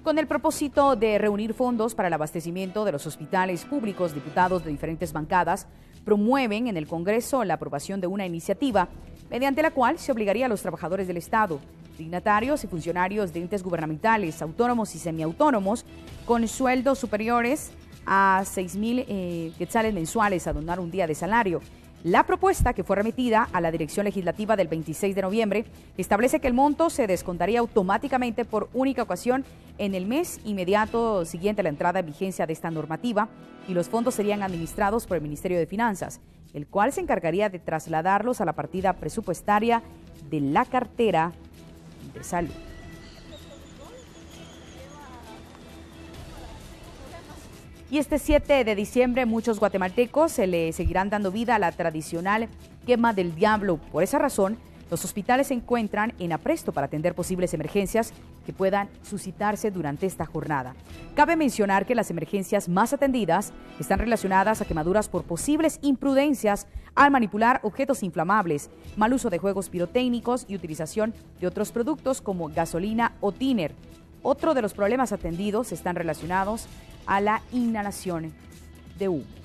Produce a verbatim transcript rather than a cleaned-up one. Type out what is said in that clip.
Con el propósito de reunir fondos para el abastecimiento de los hospitales públicos, diputados de diferentes bancadas promueven en el Congreso la aprobación de una iniciativa mediante la cual se obligaría a los trabajadores del Estado, dignatarios y funcionarios de entes gubernamentales, autónomos y semiautónomos, con sueldos superiores a seis mil eh, quetzales mensuales a donar un día de salario. La propuesta, que fue remitida a la Dirección Legislativa del veintiséis de noviembre, establece que el monto se descontaría automáticamente por única ocasión en el mes inmediato siguiente a la entrada en vigencia de esta normativa y los fondos serían administrados por el Ministerio de Finanzas, el cual se encargaría de trasladarlos a la partida presupuestaria de la cartera de salud. Y este siete de diciembre muchos guatemaltecos se le seguirán dando vida a la tradicional quema del diablo. Por esa razón, los hospitales se encuentran en apresto para atender posibles emergencias que puedan suscitarse durante esta jornada. Cabe mencionar que las emergencias más atendidas están relacionadas a quemaduras por posibles imprudencias al manipular objetos inflamables, mal uso de juegos pirotécnicos y utilización de otros productos como gasolina o tiner. Otro de los problemas atendidos están relacionados a la inhalación de humo.